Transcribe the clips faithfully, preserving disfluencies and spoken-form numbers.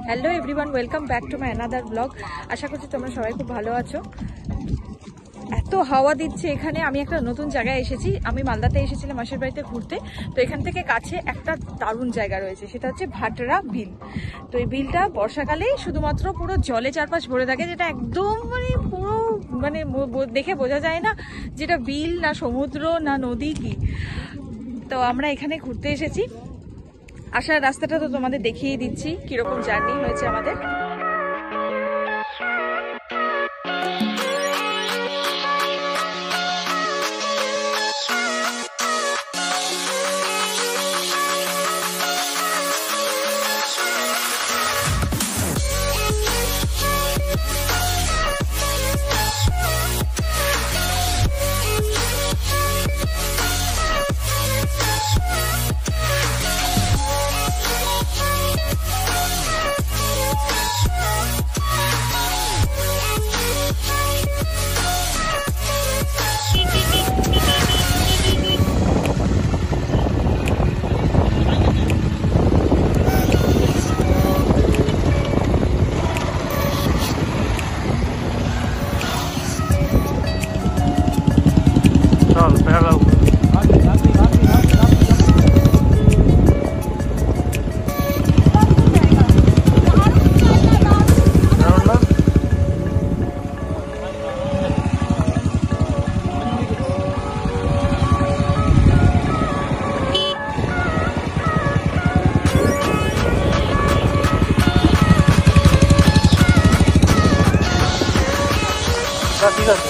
Hello everyone, welcome back to my another blog. আশা করছি তোমরা সবাই খুব ভালো আছো। এত হাওয়া দিচ্ছে এখানে। আমি একটা নতুন জায়গায় এসেছি। আমি মালদাতে এসেছিলাম মাসির বাড়িতে ঘুরতে। তো এখান থেকে কাছে একটা দারুণ জায়গা রয়েছে, সেটা হচ্ছে ভাটরা বিল। তো এই বিলটা বর্ষাকালেই শুধুমাত্র পুরো জলে চারপাশ ভরে থাকে, যেটা একদম মানে পুরো মানে দেখে বোঝা যায় না যেটা বিল না সমুদ্র না নদী কি। তো আমরা এখানে ঘুরতে এসেছি। আসার রাস্তাটা তো তোমাদের দেখিয়ে দিচ্ছি কিরকম জার্নি হয়েছে আমাদের। ঠিক আছে।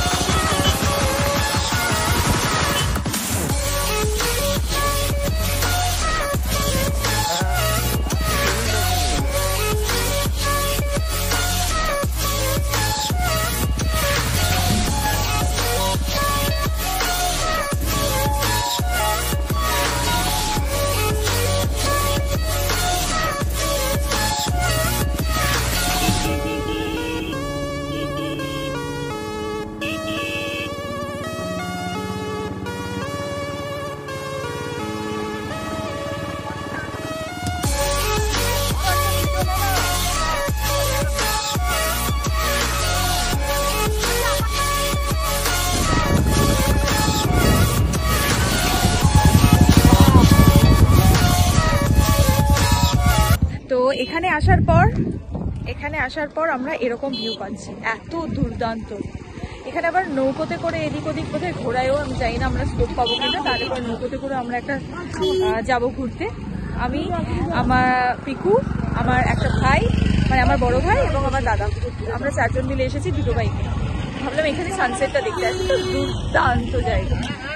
তো এখানে আসার পর এখানে আসার পর আমরা এরকম ভিউ পাচ্ছি, এত দুর্দান্ত। এখানে আবার নৌকোতে করে এদিক ওদিক কোথায় ঘোরায়ও, আমি জানি না আমরা স্কোপ পাবো কিনা। তাহলে করে নৌকোতে করে আমরা একটা যাব ঘুরতে। আমি, আমার পিকু, আমার একটা ভাই, মানে আমার বড় ভাই এবং আমার দাদা, আমরা চারজন মিলে এসেছি দুটো বাইকে। ভাবলাম এখানে সানসেটটা দেখতে আসি। দুর্দান্ত জায়গা।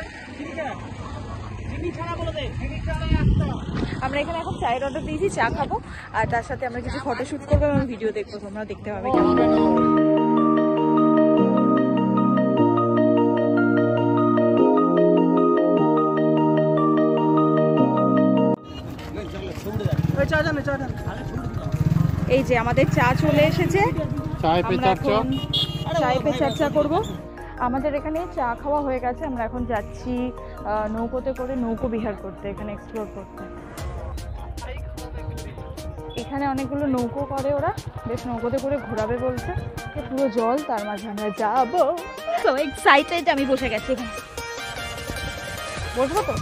আমরা এখানে এখন চায়ের অর্ডার দিয়েছি, চা খাবো আর তার সাথে আমরা কিছু ফটোশুট করবো এবং ভিডিও দেখবো। তোমরা দেখতে পাবে কেমন। এই যে আমাদের চা চলে এসেছে, চায় পে চর্চা করবো। আমাদের এখানে চা খাওয়া হয়ে গেছে। আমরা এখন যাচ্ছি নৌকোতে করে নৌকো বিহার করতে, এখানে এক্সপ্লোর করতে। এখানে অনেকগুলো নৌকো করে ওরা, বেশ নৌকোতে করে ঘোরাবে বলছে। পুরো জল, তার মাঝে আমরা যাবো। তো এক্সাইটেড, আমি বসে গেছি এখানে। বসবো তো?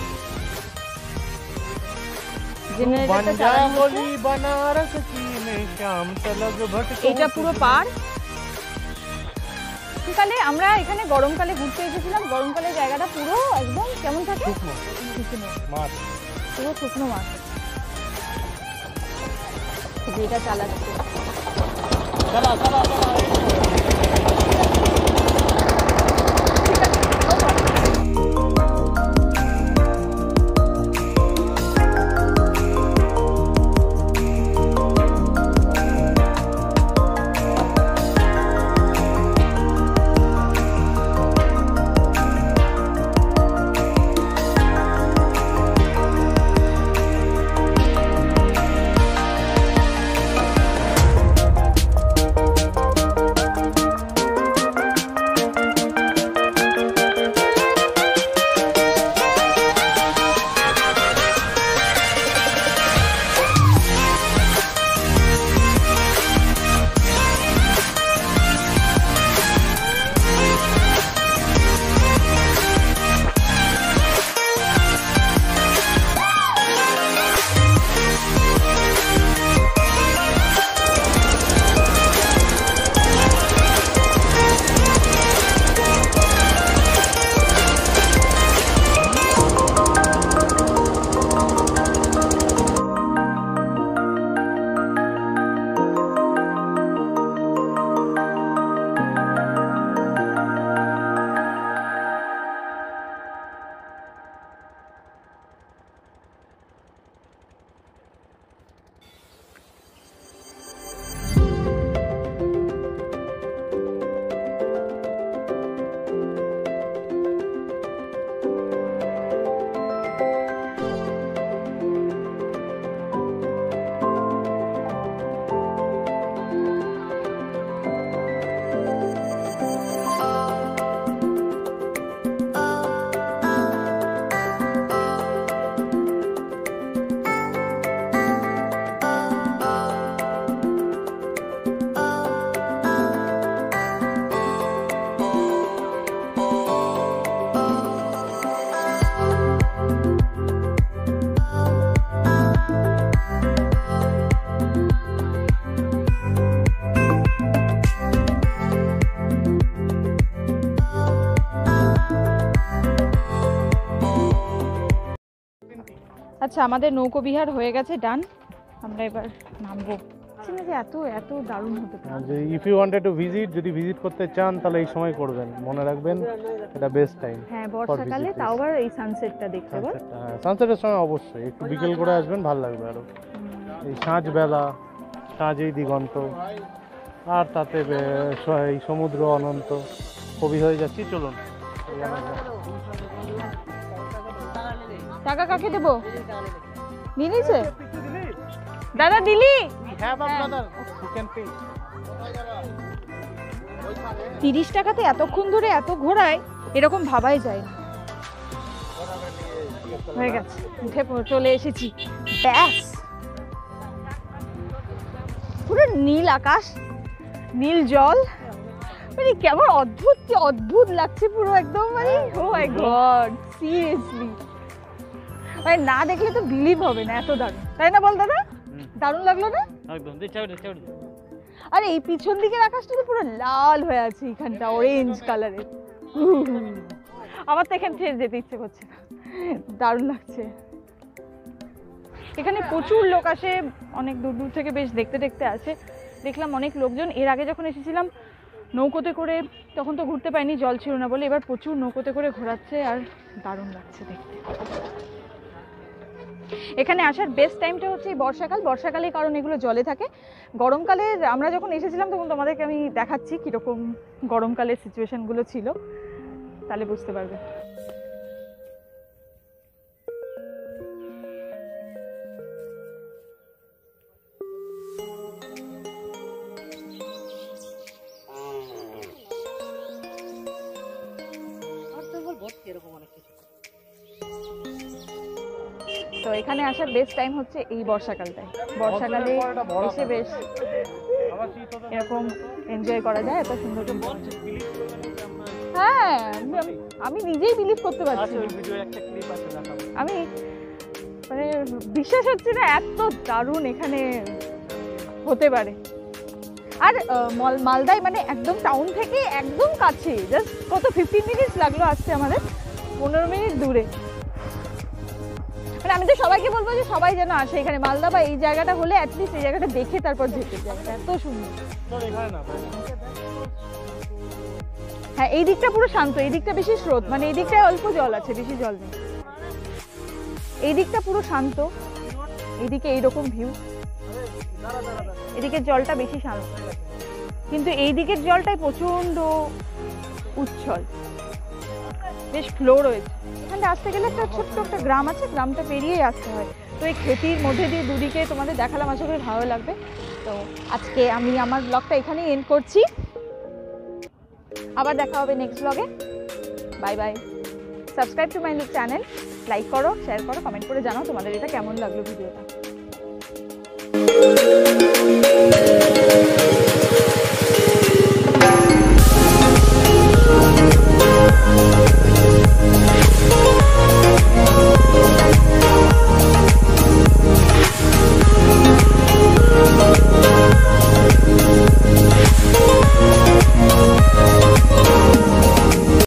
এটা পুরো পার। শীতকালে আমরা এখানে গরমকালে ঘুরতে এসেছিলাম। গরমকালে জায়গাটা পুরো একদম কেমন থাকে, পুরো শুকনো মাছ। যেটা চালাচ্ছে আচ্ছা আমাদের নৌকো বিহার হয়ে গেছে, ডান। আমরা এবার নামবো। এত এত দারুণ হতে পারে। If you wanted to visit, যদি ভিজিট করতে চান তাহলে এই সময় করবেন, মনে রাখবেন এটা বেস্ট টাইম। হ্যাঁ বর্ষাকালে, তাও আবার এই সানসেটটা দেখতে পাবো। হ্যাঁ সানসেটের সময় অবশ্যই একটু বিকেল করে আসবেন, ভালো লাগবে আরো। এই সাঁঝ বেলা, সাঁঝেই দিগন্ত, আর তাতে এই সমুদ্র অনন্ত, কবি হয়ে যাচ্ছি। চলুন। টাকা কাকে দেবো? নিয়েছে দাদা, দিলি? তিরিশ টাকাতে এতক্ষণ ধরে এত ঘোরায়, এরকম ভাবাই যায় না। হয়ে গেছে, উঠে চলে এসেছি, ব্যাস। পুরো নীল আকাশ, নীল জল, মানে কেমন অদ্ভুত অদ্ভুত লাগছে পুরো একদম, মানে ও মাই গড, সিরিয়াসলি মানে না দেখলে তো বিলিভ হবে না, এত দারুণ, তাই না বল দাদা? দারুণ লাগলো না? আরে এই পিছন দিকের আকাশটা তো পুরো লাল হয়ে আছে, এখানটা অরেঞ্জ কালারের। আমার তো এখান থেকে যেতে ইচ্ছে করছে না, দারুণ লাগছে। এখানে প্রচুর লোক আসে, অনেক দূর দূর থেকে বেশ দেখতে দেখতে আসে। দেখলাম অনেক লোকজন, এর আগে যখন এসেছিলাম নৌকোতে করে, তখন তো ঘুরতে পাইনি, জল ছিল না বলে। এবার প্রচুর নৌকোতে করে ঘোরাচ্ছে, আর দারুণ লাগছে দেখতে। এখানে আসার বেস্ট টাইমটা হচ্ছে এই বর্ষাকাল। বর্ষাকালে কারণ এগুলো জলে থাকে। গরমকালে আমরা যখন এসেছিলাম তখন তোমাদেরকে আমি দেখাচ্ছি কীরকম গরমকালের সিচুয়েশানগুলো ছিল, তাহলে বুঝতে পারবে। তো এখানে আসার বেস্ট টাইম হচ্ছে এই বর্ষাকালটাই। বর্ষাকালে এসে বেশ এরকম এনজয় করা যায়, এত সুন্দর। হ্যাঁ আমি নিজেই বিলিভ করতে পারছি, আমি মানে বিশ্বাস হচ্ছে না এত দারুণ এখানে হতে পারে। আর মালদায় মানে একদম টাউন থেকে একদম কাছে, জাস্ট কত ফিফটিন মিনিটস লাগলো আসতে আমাদের, পনেরো মিনিট দূরে। মানে আমি তো সবাইকে বলবো যে সবাই যেন আসে এখানে, মালদা বা এই জায়গাটা হলে অ্যাটলিস্ট এই জায়গাটা দেখে তারপর যেতে, জায়গাটা এত সুন্দর। হ্যাঁ এই দিকটা পুরো শান্ত, এই দিকটা বেশি স্রোত, মানে এই দিকটায় অল্প জল আছে, বেশি জল নেই। এই দিকটা পুরো শান্ত, এইদিকে এইরকম ভিউ, এদিকের জলটা বেশি শান্ত, কিন্তু এই দিকের জলটাই প্রচন্ড উচ্ছল, বেশ ফ্লো রয়েছে। এখানে আসতে গেলে একটা ছোট্ট একটা গ্রাম আছে, গ্রামটা পেরিয়েই আসতে হয়। তো এই ক্ষেতির মধ্যে দিয়ে দুদিকে তোমাদের দেখালাম, আশা করি ভালো লাগবে। তো আজকে আমি আমার ব্লগটা এখানেই এন্ড করছি, আবার দেখা হবে নেক্সট ব্লগে। Bye bye. Subscribe to my channel, like করো, শেয়ার করো, কমেন্ট করে জানাও তোমাদের এটা কেমন লাগলো ভিডিওটা।